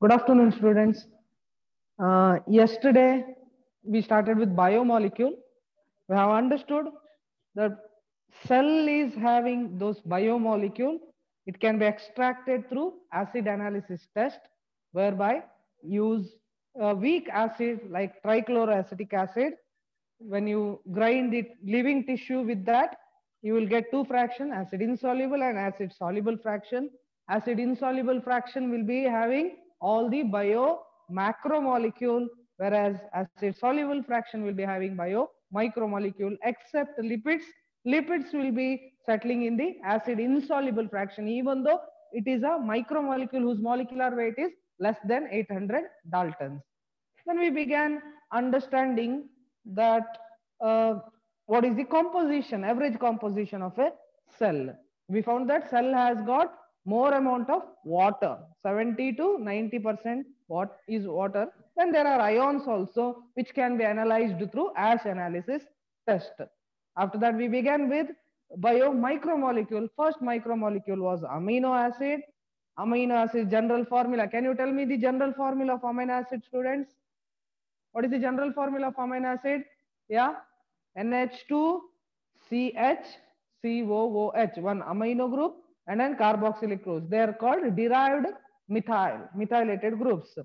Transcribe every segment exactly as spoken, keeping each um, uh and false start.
Good afternoon, students. Uh, yesterday, we started with biomolecule. We have understood that cell is having those biomolecule. It can be extracted through acid analysis test, whereby use a weak acid like trichloroacetic acid. When you grind the living tissue with that, you will get two fraction, acid insoluble and acid soluble fraction. Acid insoluble fraction will be having all the bio macromolecule, whereas acid soluble fraction will be having bio micromolecule, except lipids. Lipids will be settling in the acid insoluble fraction, even though it is a micromolecule whose molecular weight is less than eight hundred Daltons. Then we began understanding that uh, what is the composition, average composition of a cell. We found that cell has got more amount of water, seventy to ninety percent what is water. Then there are ions also, which can be analyzed through ash analysis test. After that, we began with biomicromolecule. First micromolecule was amino acid. Amino acid general formula. Can you tell me the general formula of amino acid, students? What is the general formula of amino acid? Yeah, N H two C H C O O H, one amino group, and then carboxylic groups. They are called derived methyl, methylated groups.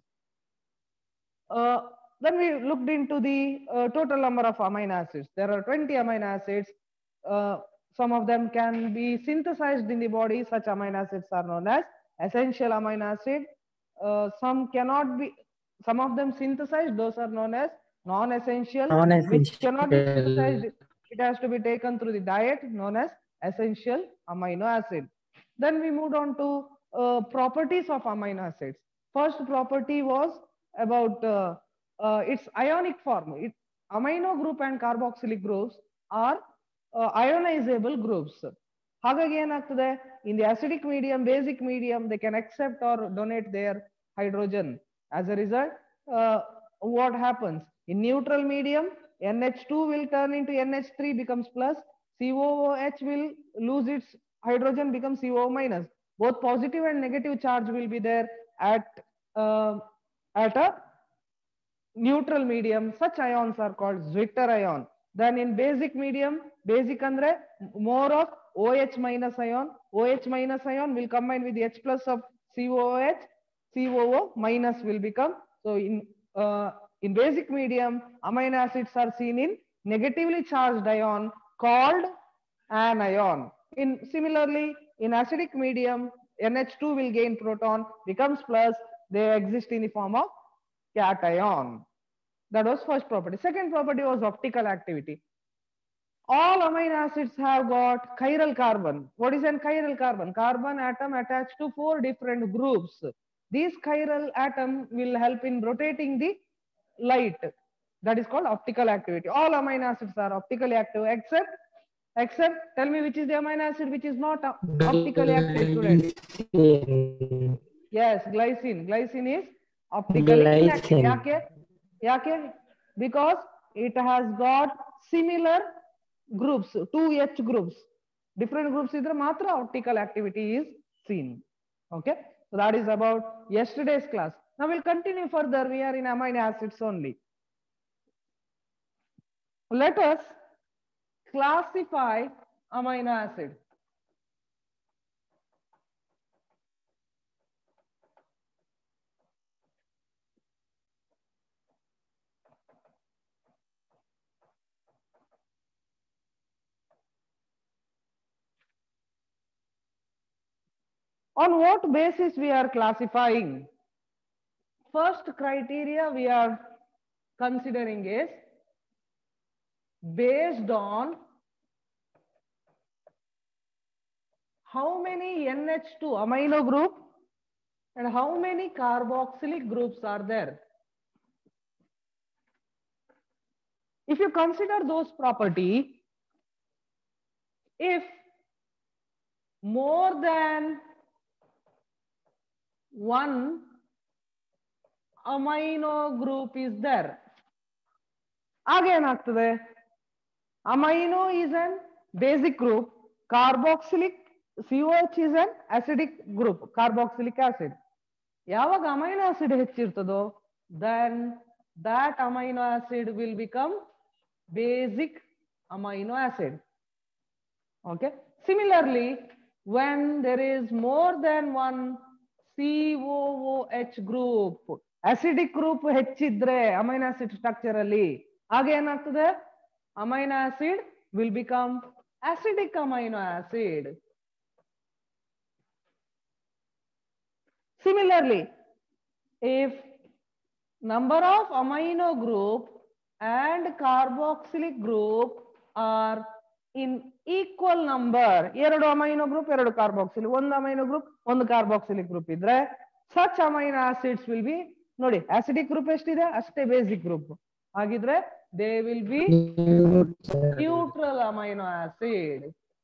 Uh, then we looked into the uh, total number of amino acids. There are twenty amino acids. Uh, some of them can be synthesized in the body. Such amino acids are known as essential amino acid. Uh, some cannot be, some of them synthesized, those are known as non-essential, which cannot be synthesized. It has to be taken through the diet, known as essential amino acid. Then we moved on to uh, properties of amino acids. First property was about uh, uh, its ionic form. It, amino group and carboxylic groups are uh, ionizable groups. ಹಾಗಾಗಿ ಏನಾಗ್ತದೆ, in the acidic medium, basic medium, they can accept or donate their hydrogen. As a result, uh, what happens in neutral medium? N H two will turn into N H three, becomes plus. C O O H will lose its hydrogen, becomes C O O minus. Both positive and negative charge will be there at uh, at a neutral medium. Such ions are called Zwitter ion. Then in basic medium, basic andre more of OH minus ion. OH minus ion will combine with the H plus of C O O H. C O O minus will become. So in uh, in basic medium, amino acids are seen in negatively charged ion called anion. In similarly, in acidic medium, N H two will gain proton, becomes plus. They exist in the form of cation. That was first property. Second property was optical activity. All amino acids have got chiral carbon. What is an chiral carbon? Carbon atom attached to four different groups. These chiral atom will help in rotating the light. That is called optical activity. All amino acids are optically active except, except, tell me which is the amino acid which is not optically active, students? Yes, glycine. Glycine is optically inactive. Yake? Yake? Because it has got similar groups, two H groups. Different groups idre matra optical activity is seen. Okay, so that is about yesterday's class. Now we'll continue further. We are in amino acids only. Let us classify amino acid. On what basis we are classifying? First criteria we are considering is based on how many N H two amino group and how many carboxylic groups are there. If you consider those property, if more than one amino group is there, ಆಗೇನಾಗ್ತದೆ, amino is an basic group, carboxylic C O H is an acidic group, carboxylic acid. ಯಾವಾಗ amino acid ಹೆಚ್ಚಿರ್ತದೋ then that amino acid will become basic amino acid. Okay, similarly when there is more than one C O O H group, acidic group ಹೆಚ್ಚಿದ್ರೆ amino acid structure ಅಲ್ಲಿ ಆಗ ಏನಾಗ್ತದೆ, amino acid will become acidic amino acid. Similarly, if number of amino group and carboxylic group are in equal number, ಎರಡು amino group ಎರಡು carboxylic, ಒಂದು amino group ಒಂದು carboxylic group ಇದ್ರೆ such amino acids will be, ನೋಡಿ acidic group ಎಷ್ಟಿದೆ ಅಷ್ಟೇ basic group ಆಗಿದ್ರೆ they will be neutral amino acid.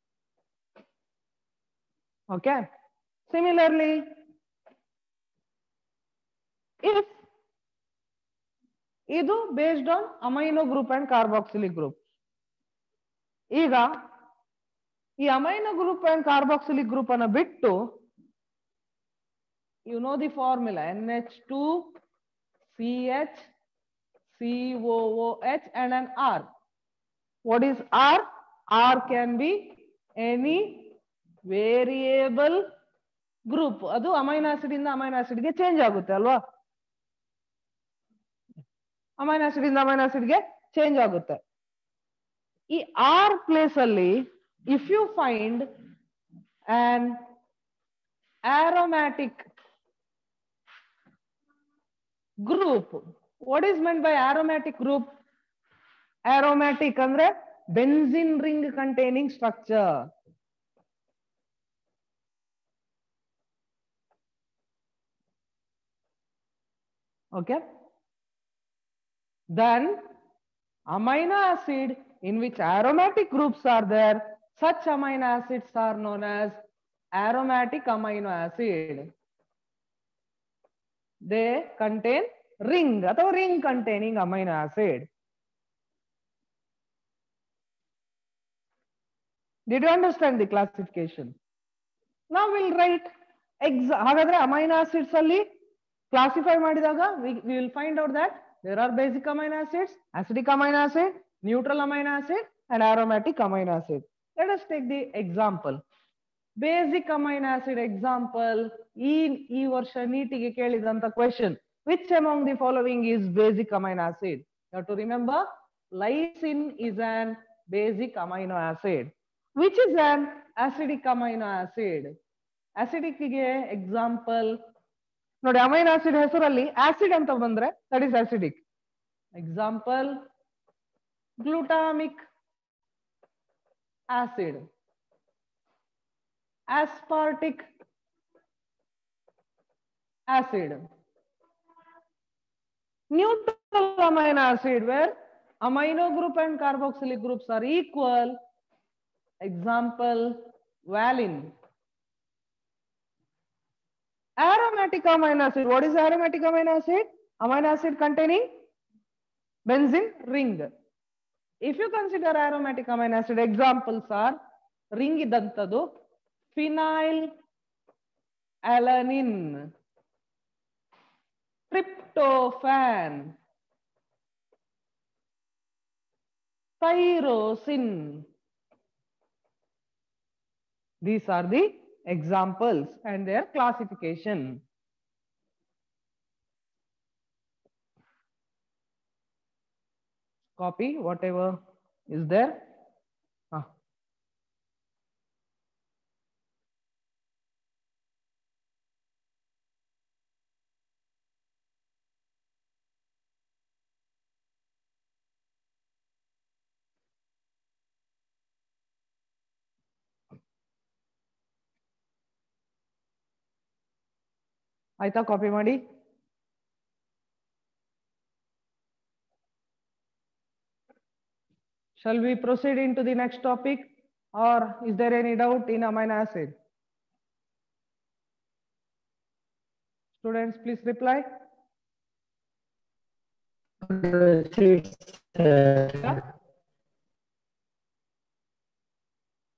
Okay, similarly if ಇದು based on amino group and carboxylic group, ಈಗ ಈ amino group and carboxylic group ಅನ್ನು ಬಿಟ್ಟು you know the formula N H two C H C O O H and an R. What is R? R can be any variable group. ಅದು amino acid ಇಂದ amino acid ಗೆ change ಆಗುತ್ತೆ ಅಲ್ವಾ, amino acid ಇಂದ amino acid ಗೆ change ಆಗುತ್ತೆ. ಈ R place ಅಲ್ಲಿ if you find an aromatic group, what is meant by aromatic group? Aromatic ಅಂದ್ರೆ benzene ring containing structure. Okay, then amino acid in which aromatic groups are there, such amino acids are known as aromatic amino acid. They contain ring ಅಥವಾ ring containing amino acid. Did you understand the classification? Now we'll write exa ಹಾಗಾದ್ರೆ amino acids ಅಲ್ಲಿ classify ಮಾಡಿದಾಗ we, we will find out that there are basic amino acids, acidic amino acid, neutral amino acid and aromatic amino acid. Let us take the example. Basic amino acid example, ಈ ಈ ವರ್ಷ ನೀಟಿಗೆ ಕೇಳಿದಂತ question, which among the following is basic amino acid? You have to remember lysine is an basic amino acid. Which is an acidic amino acid? Acidic ಗೆ example ನೋಡಿ, amino acid ಹೆಸರಲ್ಲಿ acid ಅಂತ ಬಂದ್ರೆ that is acidic. Example glutamic acid, aspartic acid. Neutral amino acid where amino group and carboxylic groups are equal. Example valine. Aromatic amino acid, what is aromatic amino acid? Amino acid containing benzene ring. If you consider aromatic amino acid, examples are ring idantadu phenyl alanine, tryptophan, tyrosine. These are the examples and their classification. Copy whatever is there. Ah. ಆಯ್ತಾ, copy ಮಾಡಿ. Shall we proceed into the next topic or is there any doubt in amino acid? Students, please reply. Yeah?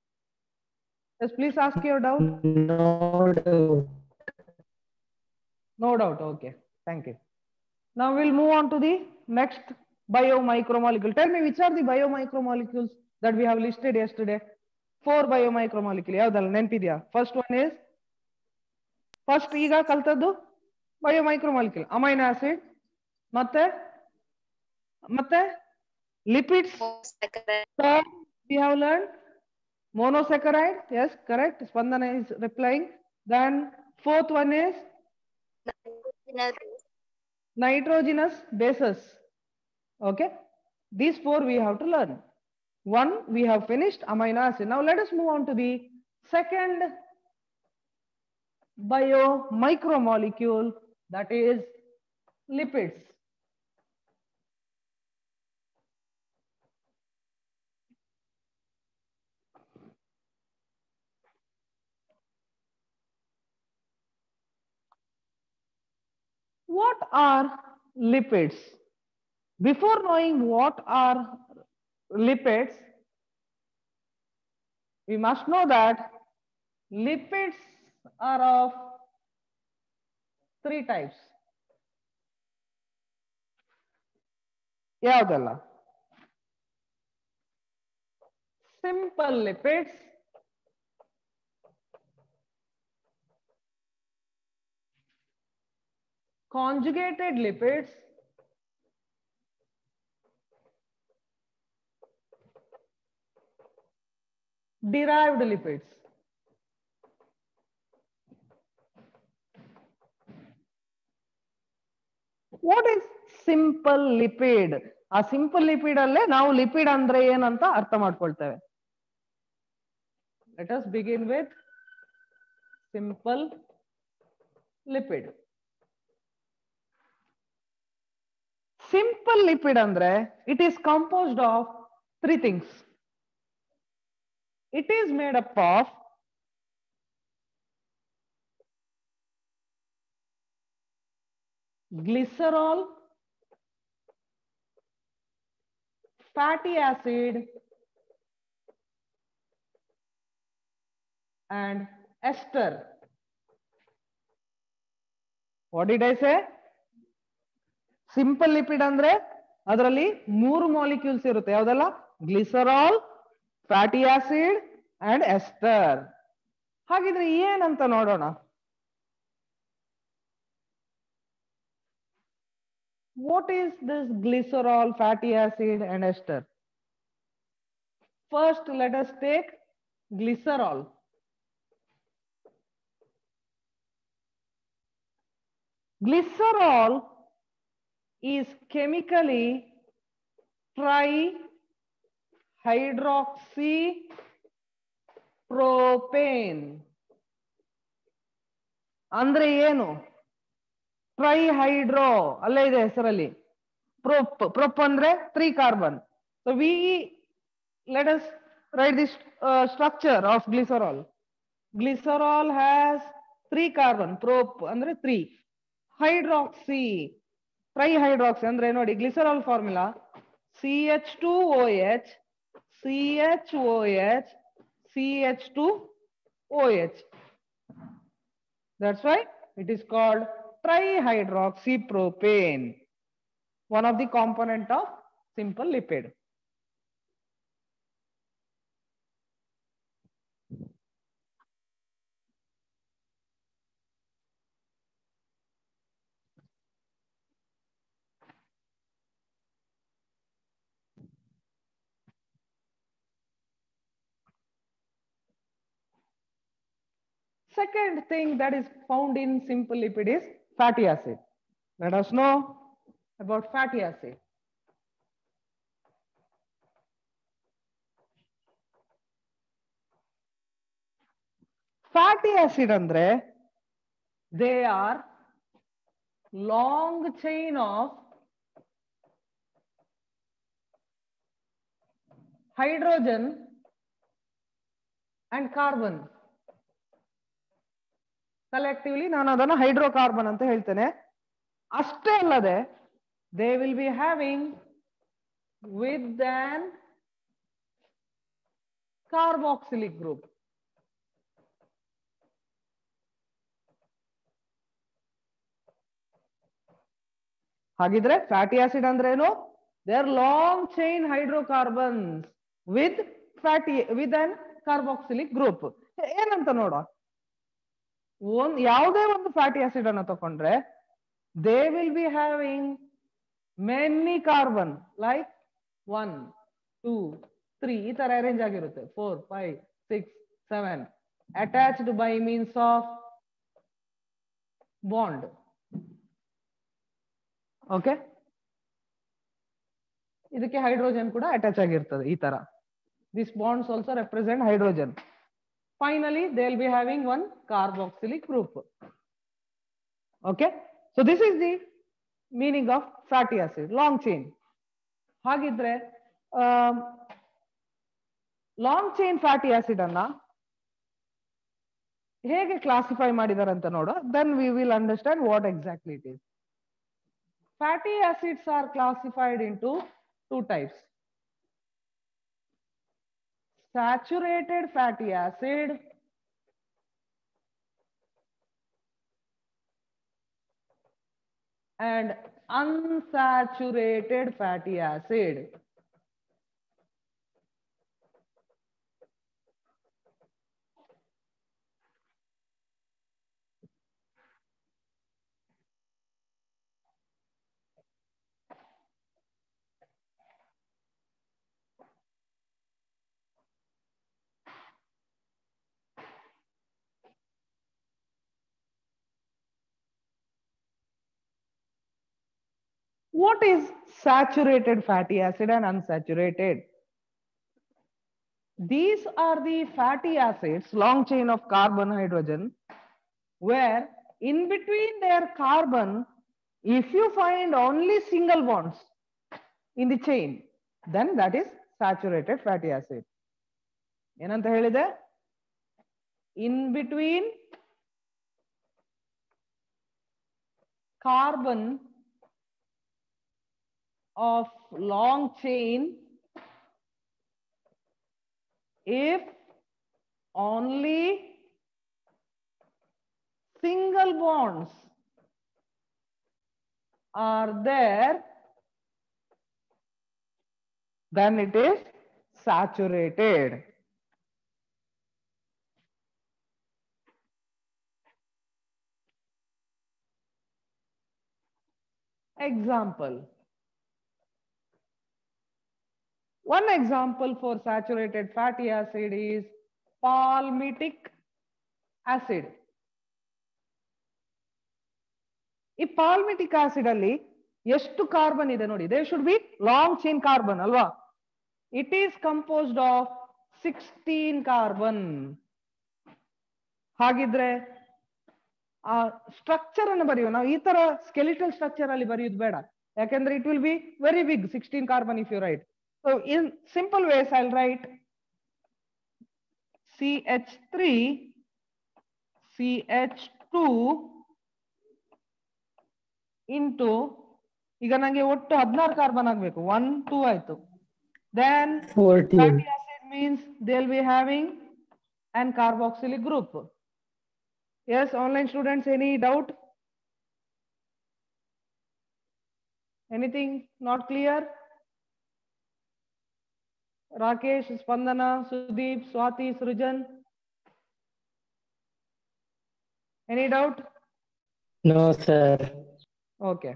Yes, please ask your doubt. No doubt. No doubt. Okay. Thank you. Now we'll move on to the next biomicromolecule. Tell me which are the biomicromolecules that we have listed yesterday. Four biomicromolecule. ಯಾವ್ದಲ್ಲ ನೆನಪಿದ್ಯಾ? First one is first ಈಗ ಕಲ್ತದ್ದು biomicromolecule. Amino acid ಮತ್ತೆ ಮತ್ತೆ lipids. Third we have learned monosaccharide. Yes, correct. Spandana is replying. Then fourth one is nitrogenous bases. Okay, these four we have to learn. One we have finished, amino acid. Now let us move on to the second biomicromolecule, that is lipids. What are lipids? Before knowing what are lipids, we must know that lipids are of three types. ಯಾವ್ದಲ್ಲ? Simple lipids, conjugated lipids, derived lipids. What is simple lipid? ಆ simple lipid ಅಲ್ಲೇ ನಾವು lipid ಅಂದ್ರೆ ಏನಂತ ಅರ್ಥ ಮಾಡ್ಕೊಳ್ತೇವೆ. Let us begin with simple lipid. Simple lipid andre it is composed of three things. It is made up of glycerol, fatty acid, and ester. What did I say? Simple lipid andre ಅದರಲ್ಲಿ ಮೂರು molecules ಇರುತ್ತೆ. ಯಾವ್ದಲ್ಲ? Glycerol, fatty acid and ester. ಹಾಗಿದ್ರೆ ಏನಂತ ನೋಡೋಣ. What is this glycerol, fatty acid and ester? First, let us take glycerol. Glycerol is chemically trihydroxypropane. ಅಂದ್ರೆ ಏನು? ಟ್ರೈಹೈಡ್ರೋ ಅಲ್ಲೇ ಇದೆ ಹೆಸರಲ್ಲಿ. ಪ್ರೊಪ್ ಪ್ರೊಪ್ ಅಂದ್ರೆ three carbon. So we let us write this uh, structure of glycerol. Glycerol has three carbon, prop andre three, hydroxy, trihydroxy andre ನೋಡಿ glycerol formula C H two O H, C H O H, C H two O H. That's why it is called trihydroxypropane, one of the component of simple lipid. Second thing that is found in simple lipid is fatty acid. Let us know about fatty acid. Fatty acid andre they are long chain of hydrogen and carbon. Collectively ನಾನು ಅದನ್ನು hydrocarbon ಅಂತ ಹೇಳ್ತೇನೆ. ಅಷ್ಟೇ ಅಲ್ಲದೆ they will be having with an carboxylic group. ಹಾಗಿದ್ರೆ fatty acid ಅಂದ್ರೆ ಏನು? They are long chain hydrocarbons with fatty with an carboxylic group. ಏನಂತ ನೋಡುವ, ಒಂದ್ ಯಾವುದೇ ಒಂದು ಫ್ಯಾಟಿ ಆಸಿಡ್ ಅನ್ನು ತಕೊಂಡ್ರೆ they will be having many carbon like one two three ಈ ತರ ಅರೇಂಜ್ ಆಗಿರುತ್ತೆ, four five six seven attached by means of bond. Okay, ಇದಕ್ಕೆ ಹೈಡ್ರೋಜನ್ ಕೂಡ ಅಟ್ಯಾಚ್ ಆಗಿರ್ತದೆ ಈ ತರ. This bonds also represent hydrogen. Finally, they will be having one carboxylic group. Okay, so this is the meaning of fatty acid, long chain. ಹಾಗಿದ್ರೆ long chain fatty acid ಅನ್ನ ಹೇಗೆ classify ಮಾಡಿದ್ದಾರೆ ಅಂತ ನೋಡೋ, then we will understand what exactly it is. Fatty acids are classified into two types: saturated fatty acid and unsaturated fatty acid. What is saturated fatty acid and unsaturated? These are the fatty acids, long chain of carbon hydrogen, where in between their carbon, if you find only single bonds in the chain, then that is saturated fatty acid. ಏನಂತ ಹೇಳಿದೆ? In between carbon of long chain, if only single bonds are there, then it is saturated. Example. One example for saturated fatty acid is palmitic acid. ಈ palmitic acid ಅಲ್ಲಿ ಎಷ್ಟು carbon ಇದೆ ನೋಡಿ, there should be long chain carbon ಅಲ್ವಾ? It is composed of sixteen carbon. ಹಾಗಿದ್ರೆ ಆ structure ಅನ್ನು ಬರೆಯುವ ನಾವು ಈ ತರ ಸ್ಕೆಲಿಟಲ್ ಸ್ಟ್ರಕ್ಚರ್ ಅಲ್ಲಿ ಬರೆಯುವುದು ಬೇಡ, ಯಾಕಂದ್ರೆ it will be very big, sixteen carbon if you write. So in simple ways I'll write C H three C H two into, ಈಗ ನಂಗೆ ಒಟ್ಟು ಹದಿನಾರು ಕಾರ್ಬನ್ ಆಗಬೇಕು, ಒನ್ ಟೂ ಆಯ್ತು. Then fatty acid means they'll be having an carboxylic group. Yes, online students, any doubt? Anything not clear? Rakesh, Spandana, Sudeep, Swati, Srujan? Any doubt? No, sir. Okay.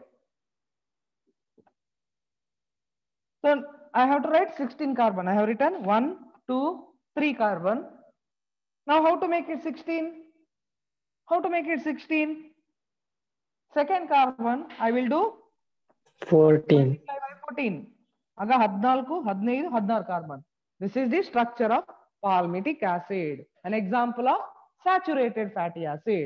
So I have to write sixteen carbon. I have written one, two, three carbon. Now how to make it sixteen? How to make it sixteen? Second carbon, I will do fourteen. by fourteen. Aga ಹದಿನಾಲ್ಕು, ಹದಿನೈದು, ಹದಿನಾರು carbon. This is the structure of palmitic acid, an example of saturated fatty acid.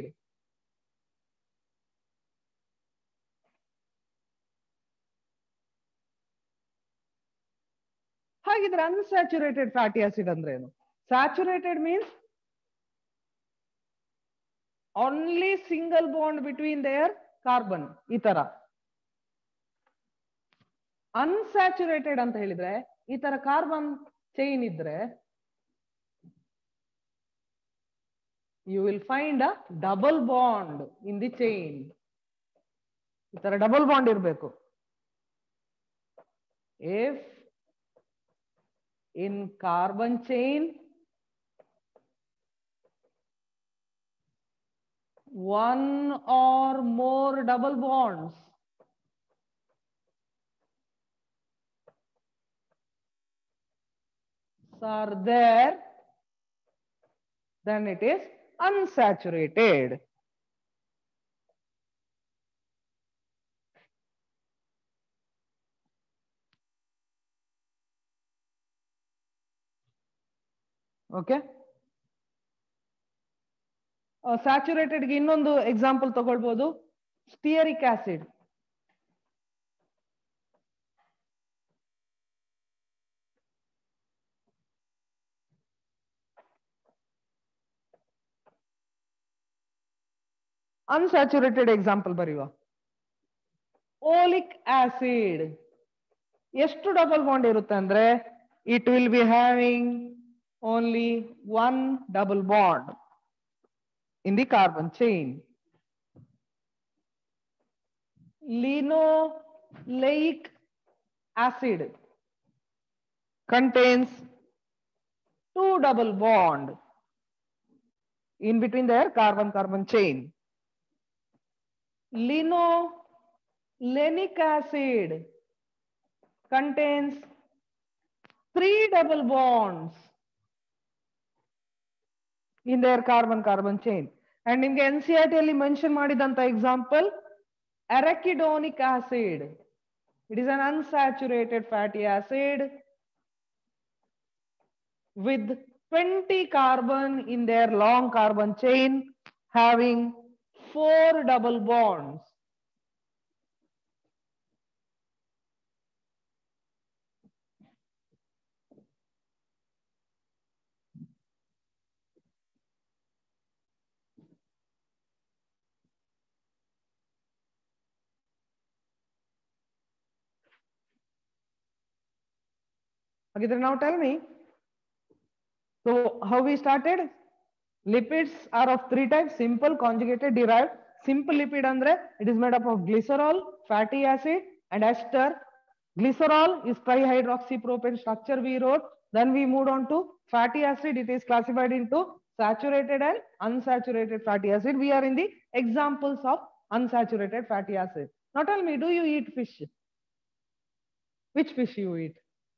ಹಾಗಿದ್ರೆ unsaturated fatty acid ಅಂದ್ರೆ ಏನು? Saturated means only single bond between their carbon, ಈ ತರ. Unsaturated ಅಂತ ಹೇಳಿದ್ರೆ ಈ ತರ ಕಾರ್ಬನ್ ಚೈನ್ ಇದ್ರೆ you will find a double bond in the chain. ಈ ತರ ಡಬಲ್ ಬಾಂಡ್ ಇರಬೇಕು. if in carbon chain one or more double bonds are there, then it is unsaturated. Okay. Uh, saturated ಗೆ ಇನ್ನೊಂದು example ತಗೊಳ್ಬಹುದು, stearic acid. Unsaturated example ಬರೆಯುವ. Oleic acid ಎಷ್ಟು double bond ಇರುತ್ತೆ ಅಂದ್ರೆ it will be having only one double bond in the carbon chain. Linoleic acid contains two double bond in between their carbon carbon chain. Linolenic acid contains three double bonds in their carbon carbon chain. And in N C E R T ಅಲ್ಲಿ mention ಮಾಡಿದಂತ example arachidonic acid. It is an unsaturated fatty acid with twenty carbon in their long carbon chain having four double bonds. Okay, then now tell me, so how we started? Lipids are of three types: simple, conjugated, derived. Simple lipid andre it is made up of glycerol, fatty acid and ester. Glycerol is trihydroxypropane structure we wrote. Then we moved on to fatty acid. It is classified into saturated and unsaturated fatty acid. We are in the examples of unsaturated fatty acid. Now tell me, do you eat fish? Which fish you eat?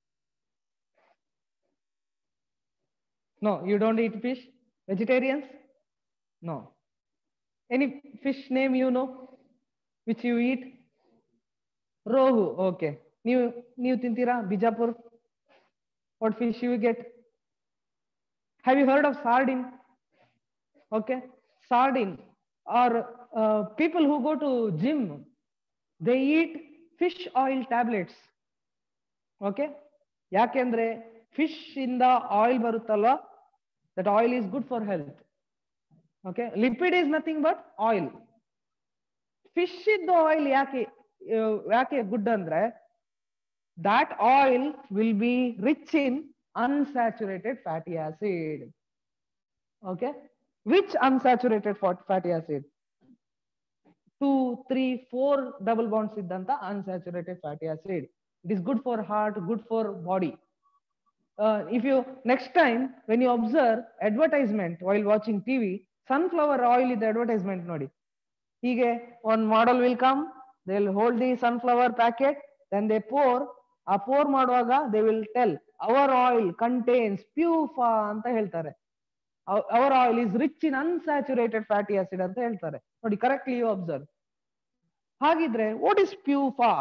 No, you don't eat fish. Vegetarians? No. Any fish name you know which you eat? Rohu. Okay. New new tintira Bijapur. What fish you get? Have you heard of sardine? Okay. Sardine or uh, people who go to gym, they eat fish oil tablets. Okay. Yakendre fish in the oil baruttalla, that oil is good for health. Okay. Lipid is nothing but oil. Fish in the oil yake yake good andre, that oil will be rich in unsaturated fatty acid. Okay. Which unsaturated fatty acid? Two, three, four double bonds iddanta unsaturated fatty acid. It is good for heart, good for body. Uh, if you next time when you observe advertisement while watching T V, sunflower oil is the advertisement nodi. Hige one model will come, they will hold the sunflower packet, then they pour. A pour ಮಾಡುವಾಗ they will tell our oil contains P U F A ಅಂತ ಹೇಳ್ತಾರೆ. Our oil is rich in unsaturated fatty acid ಅಂತ ಹೇಳ್ತಾರೆ. ನೋಡಿ, correctly you observe. ಹಾಗಿದ್ರೆ what is P U F A?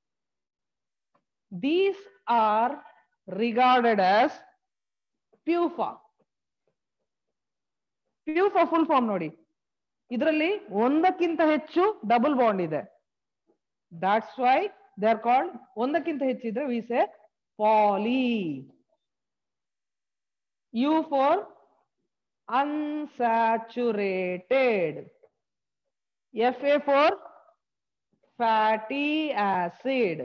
These are regarded as P U F A. P U F A full form ನೋಡಿ, ಇದರಲ್ಲಿ ಒಂದಕ್ಕಿಂತ ಹೆಚ್ಚು double bond ಇದೆ. That's why they are called, ಒಂದಕ್ಕಿಂತ ಹೆಚ್ಚಿದ್ರೆ we say poly. U for unsaturated, F A for fatty acid.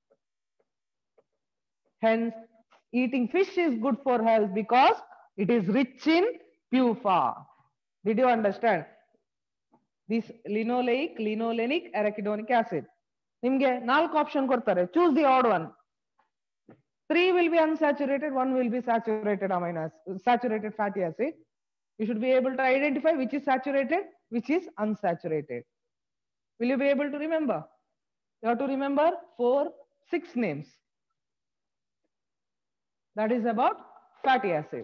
Hence, eating fish is good for health because it is rich in P U F A. Did you understand? This linoleic, linolenic, arachidonic acid. ನಿಮ್ಗೆ ನಾಲ್ಕು option ಕೊಡ್ತಾರೆ. Choose the odd one. Three will be unsaturated, one will be saturated amino acid, saturated fatty acid. You should be able to identify which is saturated, which is unsaturated. Will you be able to remember? You have to remember four, six names. That is about fatty acid.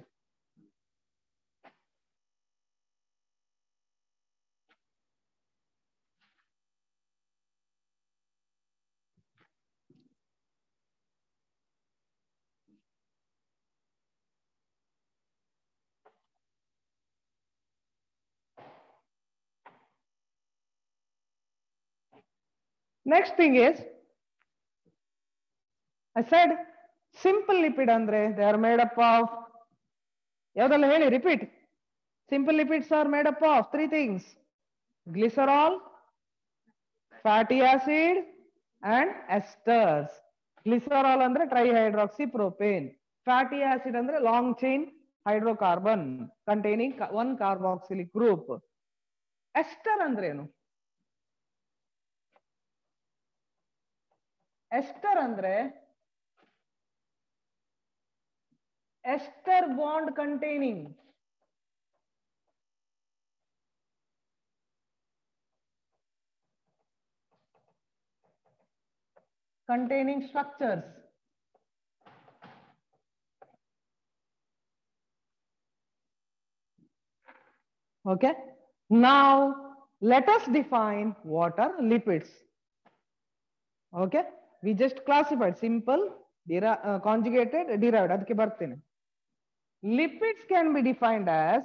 Next thing is, I said simple lipid andre, they are made up of, yavadalla heli, repeat. Simple lipids are made up of three things: glycerol, fatty acid, and esters. Glycerol andre trihydroxypropane. Fatty acid andre long chain hydrocarbon containing one carboxylic group. Ester andre enu? Ester andre ester bond containing containing structures. Okay. Now let us define what are lipids. Okay. We just classified simple, uh, conjugated, derived. Adke bartene. Lipids can be defined as,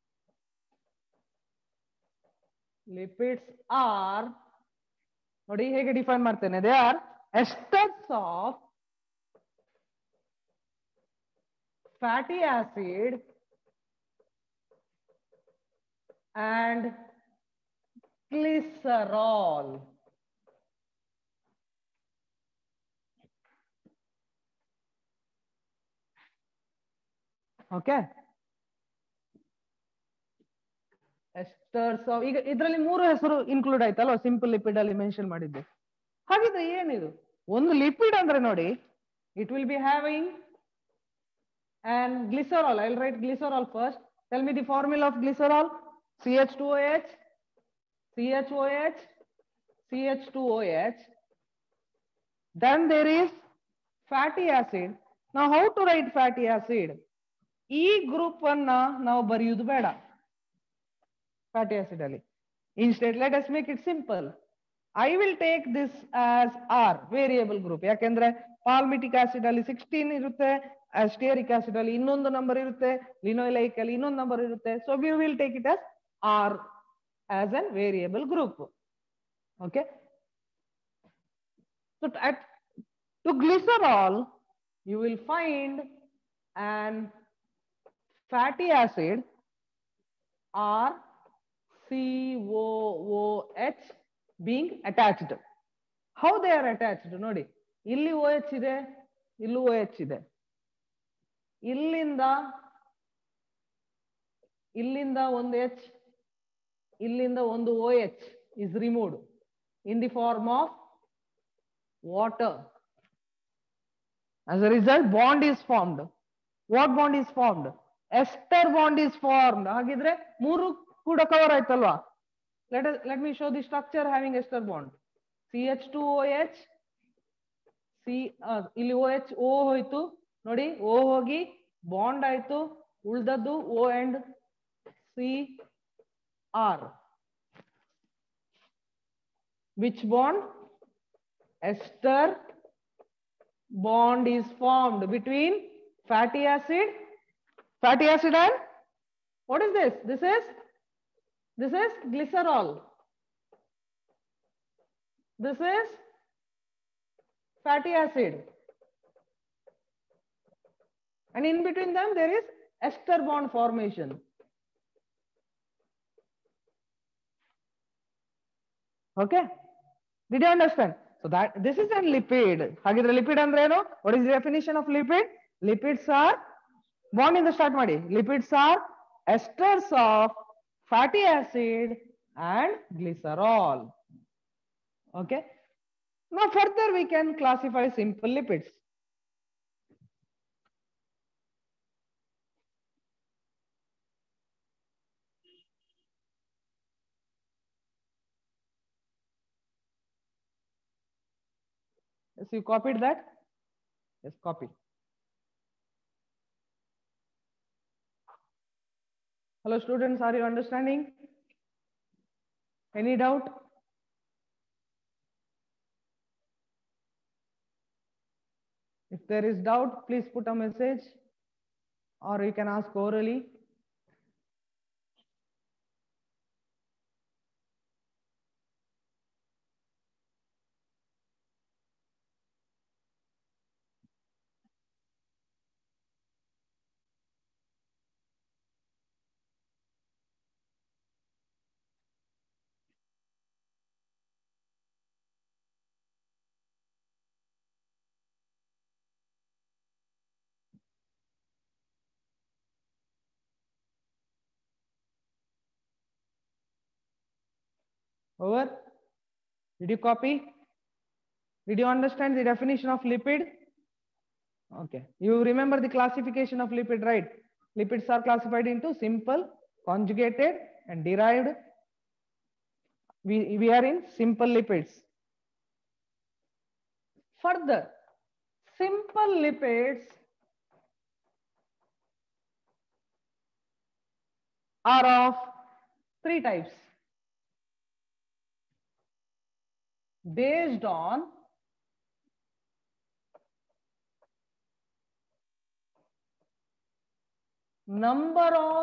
lipids are, nodi hege define martene, they are esters of fatty acid and glycerol. Okay. Esters of, ಈಗ ಇದರಲ್ಲಿ ಮೂರು ಹೆಸರು include ಆಯ್ತಲ್ವಾ simple lipid ಅಲ್ಲಿ mention ಮಾಡಿದ್ದೆ. ಹಾಗಿದ್ರೆ ಏನಿದು? ಒಂದು ಲಿಪಿಡ್ ಅಂದ್ರೆ ನೋಡಿ, it will be having and glycerol. I'll write glycerol first. Tell me the formula of glycerol. C H two O H, C H O H, C H two O H. Then there is fatty acid. Now how to write fatty acid? E group one na now bariyudu beda. Fatty acid ali. Instead, let us make it simple. I will take this as R, variable group. Yakendre palmitic acid ali sixteen irutte, stearic acid ali innondu number irutte, linoleic ali innondu number irutte. So we will take it as R as a variable group. Okay. So at to glycerol, you will find an fatty acid R C O O H being attached. How they are attached? Nodi. Illi OH ide, illu OH ide. Illinda, illinda one H, illinda one OH is removed in the form of water. As a result, bond is formed. What bond is formed? Ester bond is formed. Hagidre ಮೂರು ಕೂಡ cover ಆಯ್ತಲ್ವಾ? Let us let me show the structure having ester bond. C H two O H, C uh, ಇಲ್ಲಿ OH O ಹೋಯ್ತು ನೋಡಿ, O ಹೋಗಿ bond ಆಯ್ತು, ಉಳಿದದ್ದು O and C R. Which bond? Ester bond is formed between fatty acid, fatty acid and what is this? This is this is glycerol. This is fatty acid. And in between them there is ester bond formation. Okay. Did you understand? So that this is a lipid. Hagidre lipid andre eno? What is the definition of lipid? Lipids are, bond in the start madi. Lipids are esters of fatty acid and glycerol. Okay. Now further we can classify simple lipids. Yes, you copied that? Yes, copy. Hello students, are you understanding? Any doubt? If there is doubt, please put a message or you can ask orally. Over? Did you copy? Did you understand the definition of lipid? Okay. You remember the classification of lipid, right? Lipids are classified into simple, conjugated, and derived. We, we are in simple lipids. Further, simple lipids are of three types based on number of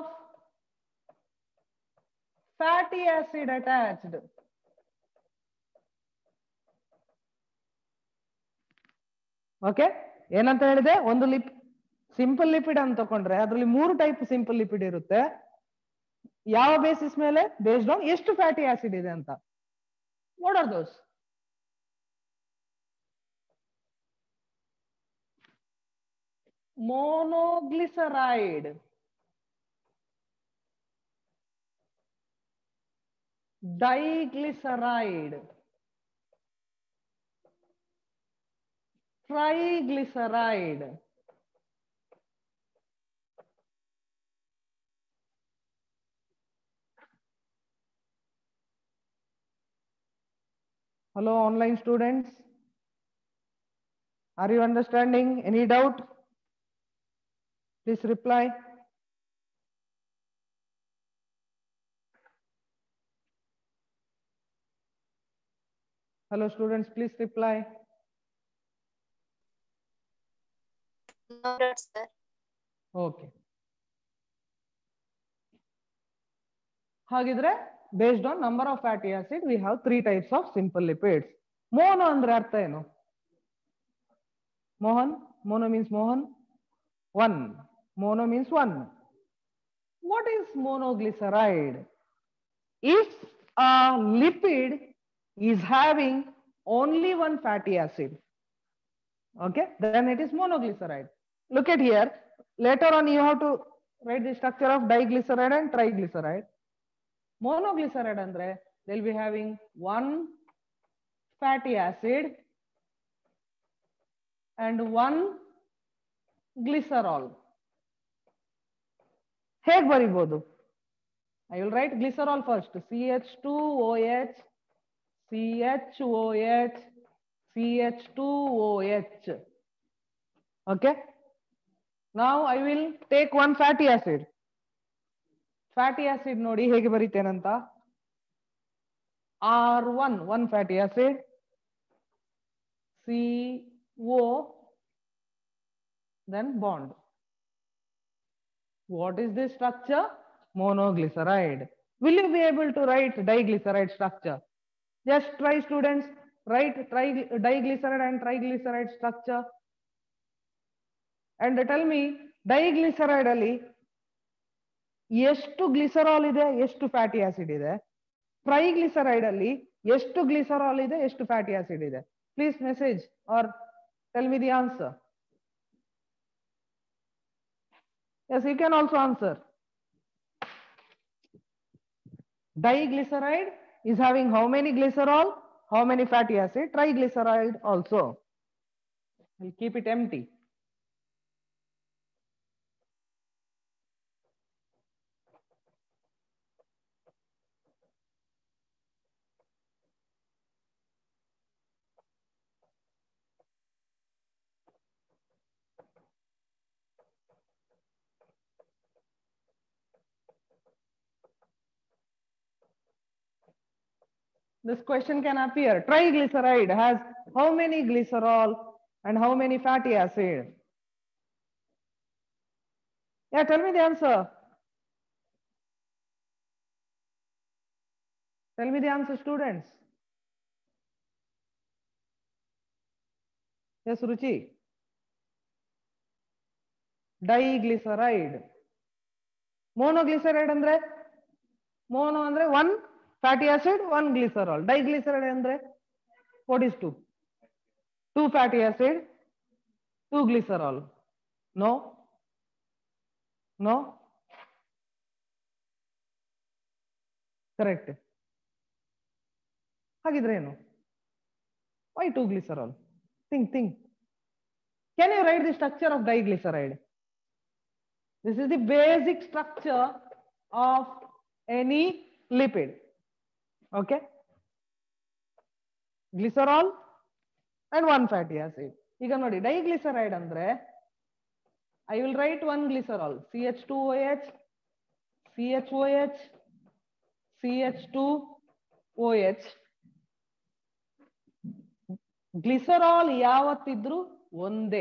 fatty acid attached. Okay ಏನಂತ ಹೇಳಿದೆ, ಒಂದು lip simple lipid ಅಂತ ತಕೊಂಡ್ರೆ ಅದರಲ್ಲಿ ಮೂರು type simple lipid ಇರುತ್ತೆ. ಯಾವ basis ಮೇಲೆ? ಬೇಸ್ಡ್ ಆನ್ ಎಷ್ಟು ಫ್ಯಾಟಿ ಆಸಿಡ್ ಇದೆ ಅಂತ. What are those? monoglyceride, diglyceride, triglyceride, hello online students, are you understanding? Any doubt? Please reply. Hello students, please reply. No doubt, sir. Okay. ಹಾಗಿದ್ರೆ based on number of fatty acid we have three types of simple lipids. Mono ಅಂದ್ರೆ ಅರ್ಥ ಏನು? Mohan, mono means Mohan. One. Mono means one. What is monoglyceride? If a lipid is having only one fatty acid, okay, then it is monoglyceride. Look at here. Later on, you have to write the structure of diglyceride and triglyceride. Monoglyceride andre they'll be having one fatty acid and one glycerol. ಹೇಗೆ ಬರಿಬಹುದು? I will write glycerol first. C H two O H, C H O H, C H two O H. Okay. Now I will take one fatty acid. Fatty acid ನೋಡಿ ಹೇಗೆ ಬರೀತೇನಂತ? R one, one fatty acid, C O, then bond. What is this structure? Monoglyceride. Will you be able to write diglyceride structure? Just try students, write tri diglyceride and triglyceride structure. And tell me, diglyceride ಅಲ್ಲಿ ಎಷ್ಟು glycerol ಇದೆ, ಎಷ್ಟು fatty acid ಇದೆ? Triglyceride ಅಲ್ಲಿ ಎಷ್ಟು glycerol ಇದೆ, ಎಷ್ಟು fatty acid ಇದೆ? Please message or tell me the answer. Yes, you can also answer. Diglyceride is having how many glycerol, how many fatty acid? Triglyceride also. We'll keep it empty. This question can appear. Triglyceride has how many glycerol and how many fatty acid? Yeah, tell me the answer. Tell me the answer, students. Yes, Ruchi. Diglyceride. Monoglyceride andre? Mono andre one fatty acid, one glycerol. Diglyceride andre? What is two? Two fatty acid, two glycerol. No? No? Correct. ಹಾಗಿದ್ರೆ ಏನು? Why two glycerol? Think, think. Can you write the structure of diglyceride? This is the basic structure of any lipid. Okay? Glycerol and one fatty acid. ಈಗ ನೋಡಿ diglyceride ಅಂದ್ರೆ I will write one glycerol, C H two O H, C H O H, C H two O H. Glycerol ಯಾವತ್ತಿದ್ರು ಒಂದೇ.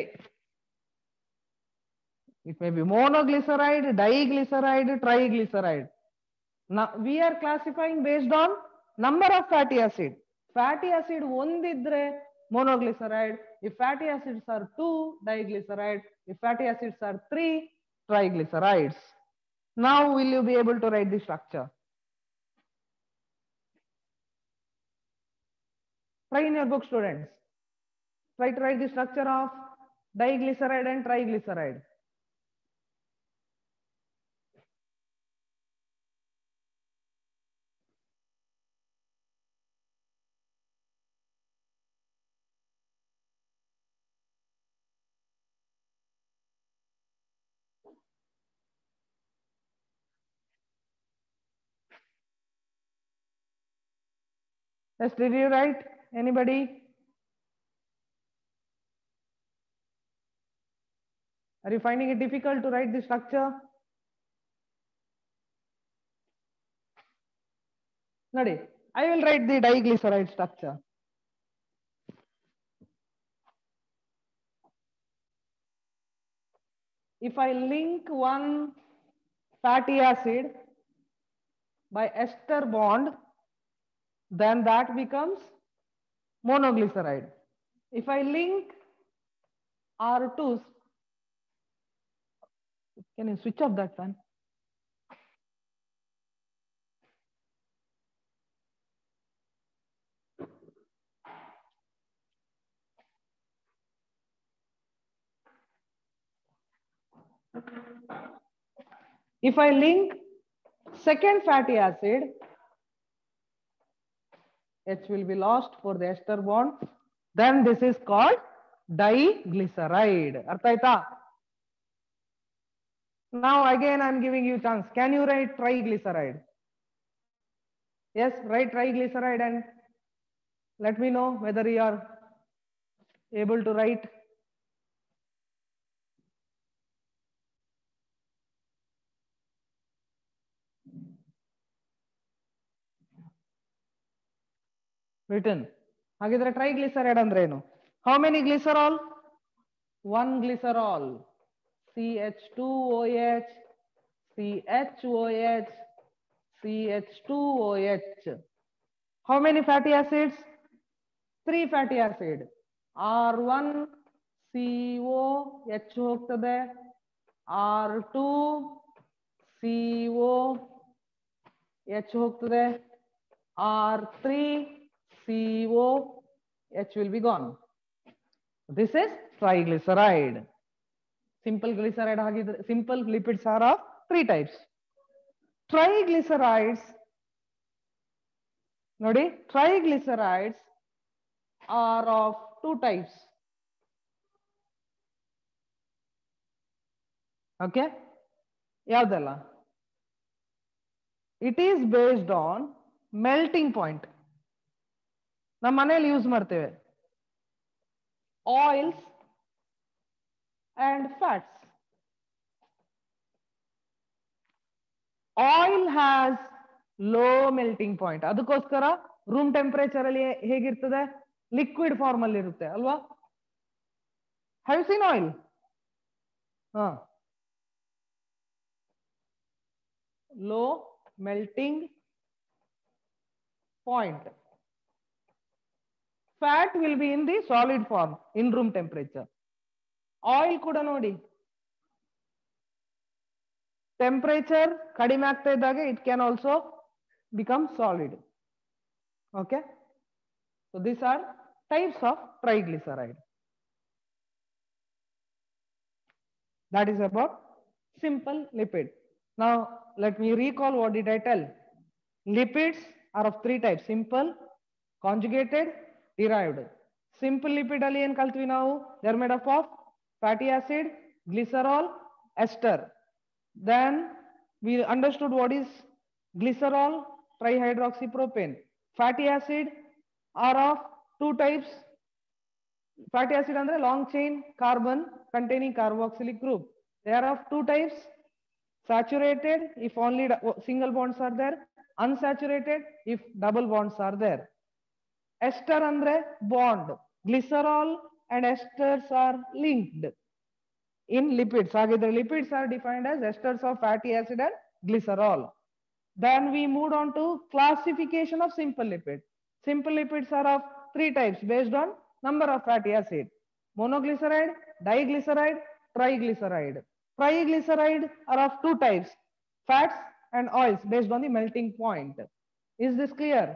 It may be monoglyceride, diglyceride, triglyceride. Now we are classifying based on number of fatty acid. Fatty acid ಒಂದಿದ್ರೆ monoglyceride. If fatty acids are two, diglyceride. If fatty acids are three, triglycerides. Now will you be able to write the structure? Try in your book, students. Try to write the structure of diglyceride and triglyceride. Yes, did you write? Anybody? Are you finding it difficult to write the structure? Nadi, I will write the diglyceride structure. If I link one fatty acid by ester bond, then that becomes monoglyceride. If I link R two, can you switch off that fan? If I link second fatty acid, H will be lost for the ester bond. Then this is called diglyceride. Artha aita? Now again I am giving you chance. Can you write triglyceride? Yes, write triglyceride and let me know whether you are able to write. Written. ಹಾಗಿದ್ರೆ triglyceride ಅಂದ್ರೆ ಏನು? How many glycerol? One glycerol. C H two O H, C H O H, C H two O H. How many fatty acids? Three fatty acid. R one C O H ಹೋಗ್ತದೆ, R two C O H ಹೋಗ್ತದೆ, R three C O H will be gone. This is triglyceride. Simple glyceride ಆಗಿದ್ರೆ, simple lipids are of three types. Triglycerides, ನೋಡಿ, triglycerides are of two types. Okay, ಯಾವ್ದಲ್ಲ? It is based on melting point. ನಮ್ಮ ಮನೆಯಲ್ಲಿ use ಮಾಡ್ತೇವೆ. Oils and fats. Oil has low melting point. ಅದಕ್ಕೋಸ್ಕರ room temperature ಅಲ್ಲಿ ಹೇಗಿರ್ತದೆ? Liquid form ಅಲ್ಲಿ ಇರುತ್ತೆ ಅಲ್ವಾ? Have you seen oil? ಹಾ, low melting point. Fat will be in the solid form in room temperature. Oil ಕೂಡ ನೋಡಿ, temperature ಕಡಿಮೆ ಆಗ್ತಾ ಇದ್ದಾಗ it can also become solid. Okay, so these are types of triglyceride. That is about simple lipid. Now let me recall what did I tell. Lipids are of three types: simple, conjugated, derived. Simple lipid ಅಲ್ಲಿ ಏನ್ ಕಲ್ತ್ವಿ ನಾವು? They are made up of fatty acid, glycerol, ester. Then we understood what is glycerol, trihydroxypropane. Fatty acid are of two types. Fatty acid andre long chain carbon containing carboxylic group. They are of two types: saturated if only single bonds are there, unsaturated if double bonds are there. Ester andre bond. Glycerol and esters are linked in lipids. Hagidre lipids are defined as esters of fatty acid and glycerol. Then we moved on to classification of simple lipids. Simple lipids are of three types based on number of fatty acid: monoglyceride, diglyceride, triglyceride. Triglyceride are of two types: fats and oils based on the melting point. Is this clear?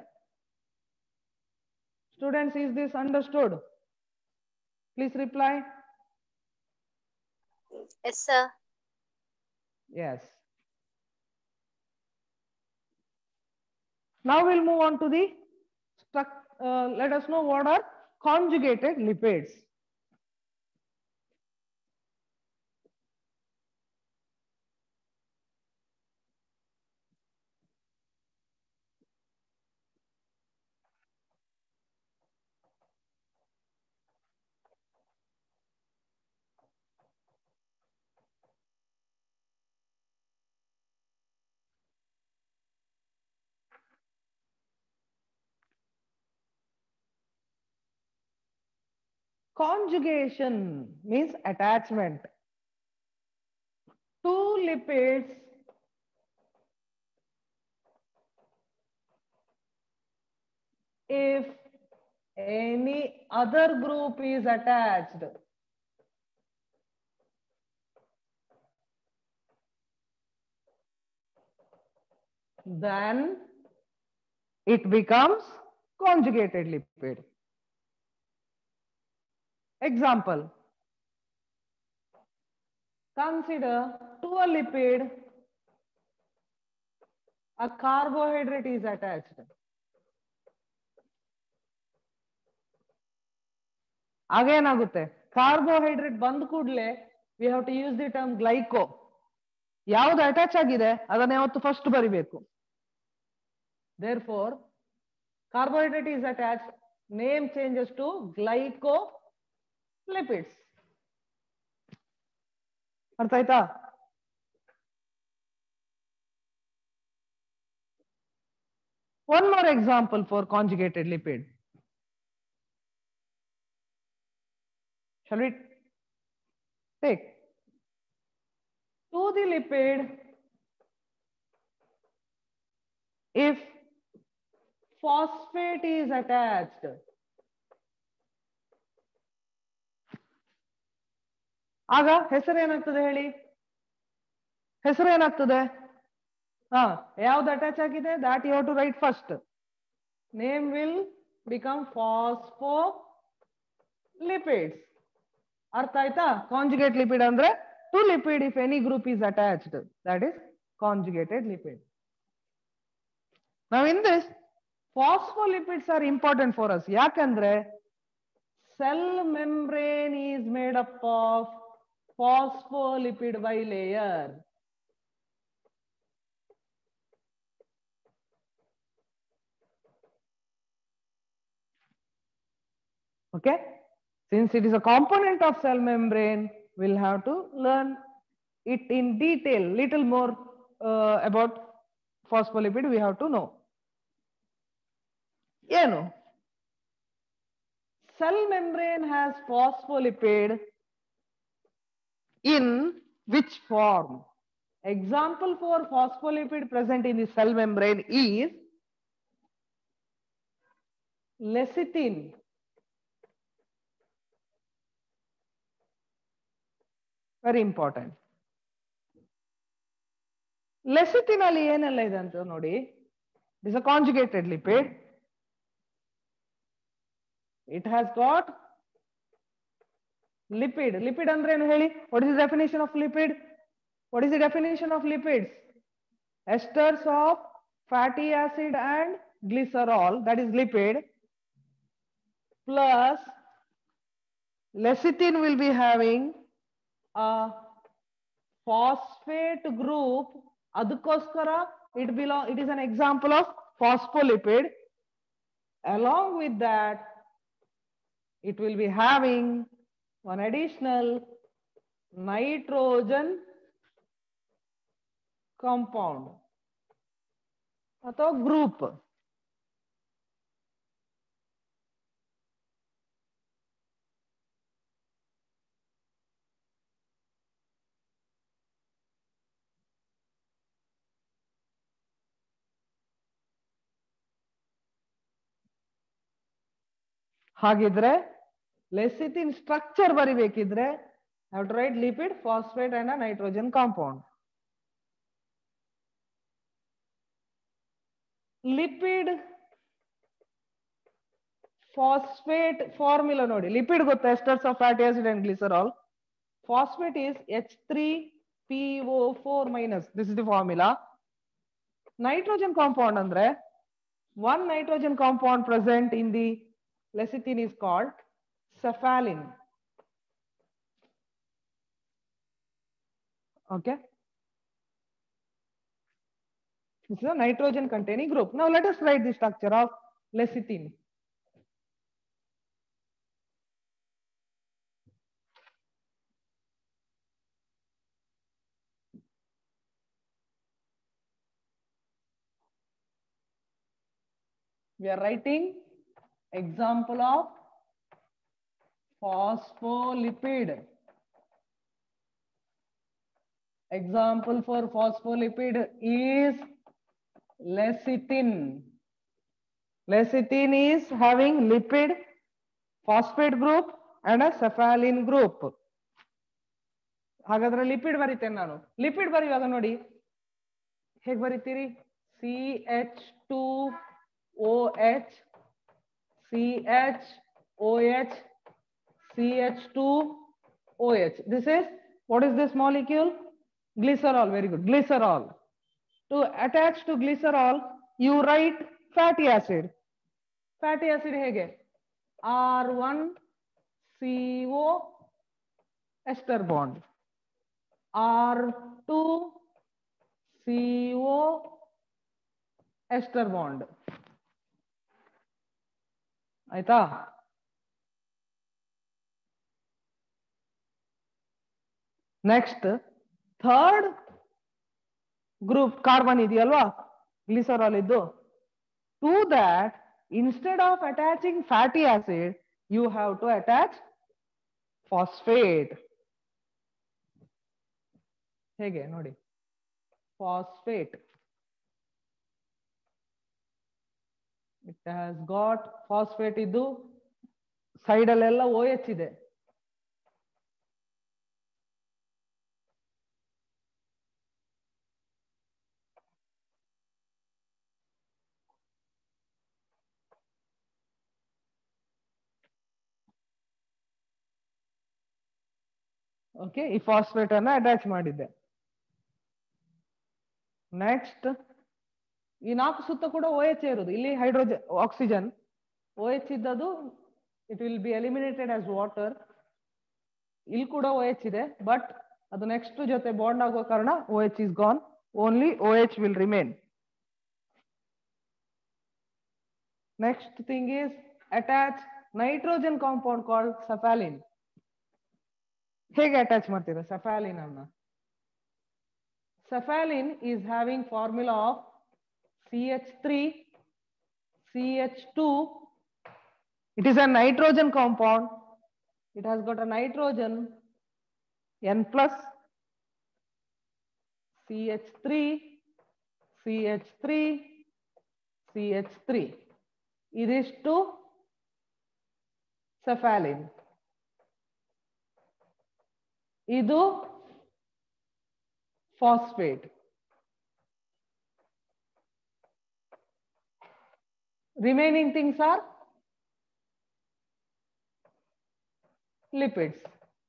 Students, is this understood? Please reply. Yes, sir. Yes. Now we'll move on to the struct. Uh, let us know what are conjugated lipids. Conjugation means attachment. Two lipids if any other group is attached, then it becomes conjugated lipid. Example, consider to a lipid a carbohydrate is attached. ಆಗೇನಾಗುತ್ತೆ? Carbohydrate ಬಂದ ಕೂಡಲೇ we have to use the term glyco. ಯಾವುದು attach ಆಗಿದೆ ಅದನ್ನ ಯಾವತ್ತು first ಬರಿಬೇಕು. Therefore, carbohydrate is attached, name changes to glycolipids. ಅರ್ಥ ಆಯ್ತಾ? One more example for conjugated lipid. Shall we take? To the lipid, if phosphate is attached, ಆಗ ಹೆಸರು ಏನಾಗ್ತದೆ ಹೇಳಿ? ಹೆಸರು ಏನಾಗ್ತದೆ? ಹಾ, ಯಾವ್ದು ಅಟ್ಯಾಚ್ ಆಗಿದೆ that you have to write first. Name will become phospholipids. ಅರ್ಥ ಆಯ್ತಾ? Conjugate lipid ಅಂದ್ರೆ to lipid if any group is attached, that is conjugated lipid. Now in this, phospholipids are important for us. ಯಾಕಂದ್ರೆ cell membrane is made up of phospholipid bilayer. Okay, since it is a component of cell membrane, we'll have to learn it in detail. Little more uh, about phospholipid we have to know. ಏನು cell membrane has phospholipid in which form? Example for phospholipid present in the cell membrane is lecithin. Very important. Lecithin ಅಲ್ಲಿ ಏನೆಲ್ಲ ಇದೆ ಅಂತ ನೋಡಿ. It is a conjugated lipid. It has got lipid. Lipid ಅಂದ್ರೆ ಏನು ಹೇಳಿ? What is the definition of lipid? What is the definition of lipids? Esters of fatty acid and glycerol, that is lipid, plus lecithin will be having a phosphate group. Adukoskara it belong, it is an example of phospholipid. Along with that, it will be having one additional nitrogen compound ಅಥವಾ group. ಹಾಗಿದ್ರೆ lecithin structure ಬರಿಬೇಕಿದ್ರೆ I have to write lipid, phosphate and a nitrogen compound. Lipid phosphate formula ನೋಡಿ. Lipid ಗೊತ್ತಾ? Esters of fatty acid and glycerol. Phosphate is H three P O four minus. This is the formula. Nitrogen compound andre one nitrogen compound present in the lecithin is called cephalin. Okay. This is a nitrogen containing group. Now let us write the structure of lecithin. We are writing example of phospholipid. Example for phospholipid is lecithin. Lecithin is having lipid, phosphate group and a cephalin group. ಹಾಗಾದ್ರೆ lipid ಬರೀತೇನೆ ನಾನು. Lipid ಬರೆಯುವಾಗ ನೋಡಿ ಹೇಗೆ ಬರೀತೀರಿ? C H two O H C H O H C H two O H. This is, what is this molecule? Glycerol. Very good. Glycerol. To attach to glycerol, you write fatty acid. Fatty acid hege R one C O ester bond, R two C O ester bond. ಆಯ್ತಾ? Next third group carbon ಇದೆಯಲ್ವಾ glycerol ಇದ್ದು. To that instead of attaching fatty acid you have to attach phosphate. ಹೇಗೆ ನೋಡಿ, phosphate. It has got phosphate ಇದ್ದು side ಅಲ್ಲೆಲ್ಲ O H ಇದೆ. Okay, ಈ phosphate ಅನ್ನ ಅಟ್ಯಾಚ್ ಮಾಡಿದ್ದೆ. ನೆಕ್ಸ್ಟ್ ಈ ನಾಲ್ಕು ಸುತ್ತ ಕೂಡ ಓ ಎಚ್ ಇರುವುದು. ಇಲ್ಲಿ ಹೈಡ್ರೋಜನ್ ಆಕ್ಸಿಜನ್ ಓ ಎಚ್ ಇದ್ದದು it will be eliminated as water. ಇಲ್ಲಿ ಕೂಡ ಓ ಎಚ್ ಇದೆ, ಬಟ್ ಅದು ನೆಕ್ಸ್ಟ್ ಜೊತೆ ಬಾಂಡ್ ಆಗೋ ಕಾರಣ O H is gone. Only O H will remain. Next thing is attach nitrogen compound called cephalin. ಹೇಗೆ attach ಮಾಡ್ತೀರಾ ಸಫಾಲಿನ್ ಅನ್ನ? Cephalin is having formula of C H three C H two. It is a nitrogen compound. It has got a nitrogen N plus C H three, C H three, C H three. It is to cephalin. Idu phosphate. Remaining things are lipids.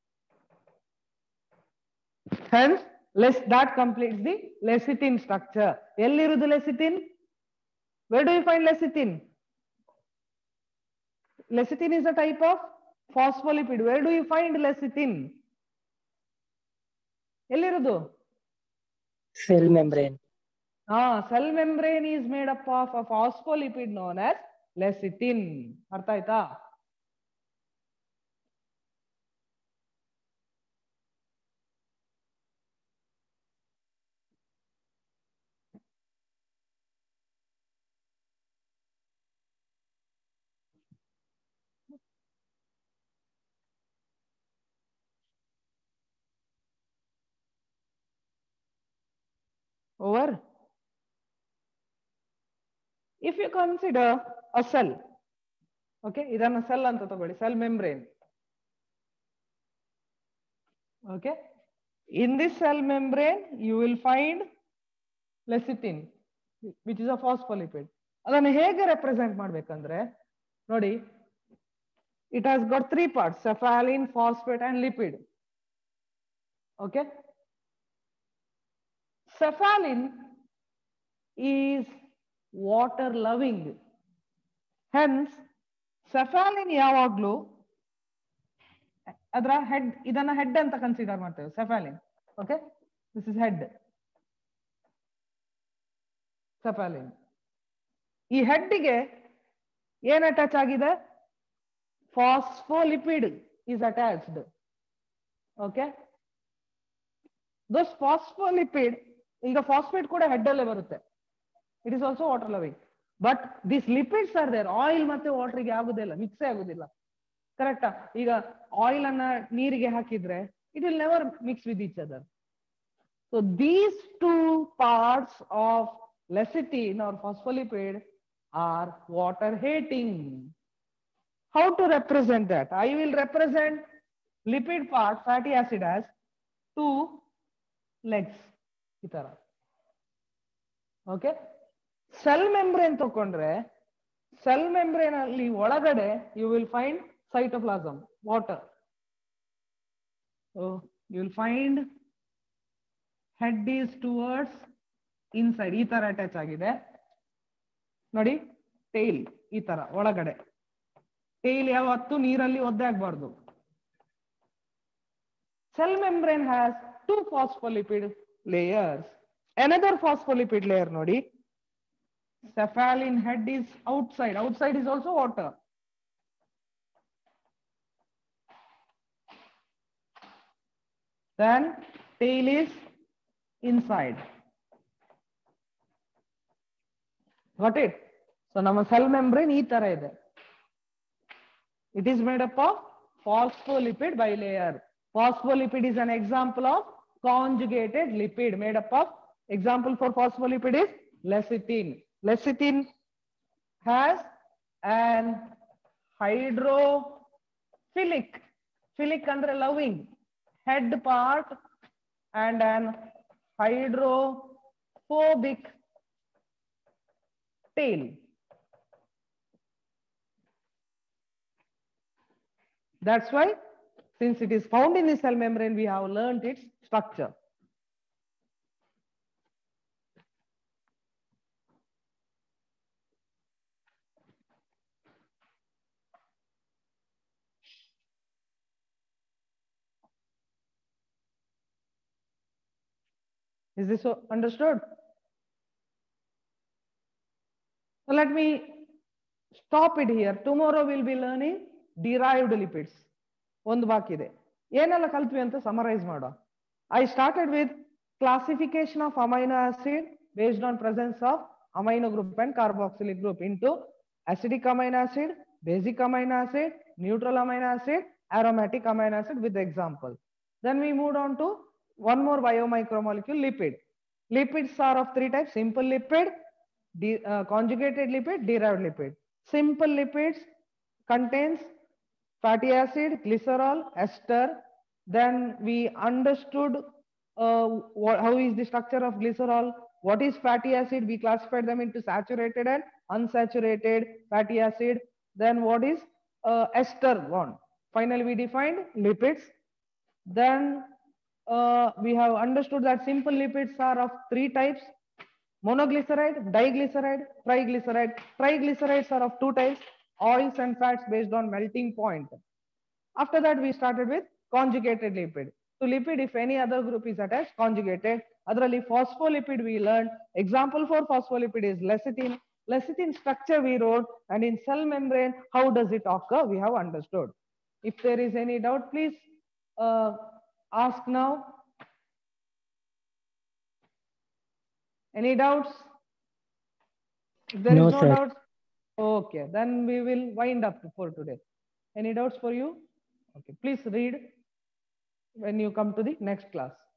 Hence, less that completes the lecithin structure. Ellirudu lecithin? Where do you find lecithin? Lecithin is a type of phospholipid. Where do you find lecithin? Ellirudu? Cell membrane. Ah, cell membrane is made up of a phospholipid known as lecithin. Artha aita? Over? If you consider a cell, okay, idana cell anta tagoli, cell membrane. Okay, in this cell membrane, you will find lecithin, which is a phospholipid. Adannu hege represent madbekandre, nodi, it has got three parts: cephalin, phosphate, and lipid. Okay, cephalin is water loving. Hence, cephalin yavaglu adra head idanna head anta consider ಮಾಡ್ತೇವೆ cephalin. Okay, this is head. Cephalin. ಈ head ಗೆ ಏನು attach ಆಗಿದೆ? Phospholipid is attached. Okay, those phospholipid, ಈಗ phosphate ಕೂಡ head ಅಲ್ಲೇ ಬರುತ್ತೆ. It is also water loving. But these lipids are there. Oil ಮತ್ತೆ ವಾಟರ್ ಗೆ ಆಗುದಿಲ್ಲ, ಮಿಕ್ಸ್ ಆಗುದಿಲ್ಲ. ಕರೆಕ್ಟಾ? ಈಗ ಆಯಿಲ್ ಅನ್ನ ನೀರಿಗೆ ಹಾಕಿದ್ರೆ it will never mix with each other. So these two parts of lecithin or phospholipid are water hating. How to represent that? I will represent lipid part, fatty acid, as two legs. Itara. Okay? Cell membrane ತಕೊಂಡ್ರೆ cell membrane ಅಲ್ಲಿ ಒಳಗಡೆ you will find cytoplasm, water. So you will find head is towards inside, ಈ ತರ attach ಆಗಿದೆ ನೋಡಿ. Tail ಈ ತರ ಒಳಗಡೆ, ಟೈಲ್ ಯಾವತ್ತು ನೀರಲ್ಲಿ ಒದ್ದೆ ಆಗಬಾರ್ದು. Cell membrane has two phospholipid layers. Another phospholipid layer nodi, cephalin head is outside. Outside is also water. Then tail is inside. Got it? So nama cell membrane ee tara ide. It is made up of phospholipid bilayer. Phospholipid is an example of conjugated lipid made up of, example for phospholipid is lecithin. Lecithin has an hydrophilic, philic andre loving, head part and an hydrophobic tail. That's why, since it is found in the cell membrane, we have learned its structure. Is this so understood? So let me stop it here. Tomorrow we'll be learning derived lipids. ಒಂದು ಬಾಕಿ ಇದೆ. ಏನೆಲ್ಲ ಕಲ್ತ್ವಿ ಅಂತ summarise ಮಾಡೋ. I started with classification of amino acid based on presence of amino group and carboxylic group into acidic amino acid, basic amino acid, neutral amino acid, aromatic amino acid with example. Then we moved on to one more biomicromolecule, lipid. Lipids are of three types: simple lipid, de uh, conjugated lipid, derived lipid. Simple lipids contains fatty acid, glycerol, ester. Then we understood uh, what, how is the structure of glycerol, what is fatty acid. We classified them into saturated and unsaturated fatty acid. Then what is uh, ester bond. Finally, we defined lipids. Then uh, we have understood that simple lipids are of three types: monoglyceride, diglyceride, triglyceride. Triglycerides are of two types: oils and fats based on melting point. After that, we started with conjugated lipid. To lipid, if any other group is attached, conjugated. Otherly, phospholipid we learned. Example for phospholipid is lecithin. Lecithin structure we wrote, and in cell membrane, how does it occur? We have understood. If there is any doubt, please uh, ask now. Any doubts? If there No, is no sir. doubts, okay, then we will wind up for today. Any doubts for you? Okay, please read when you come to the next class.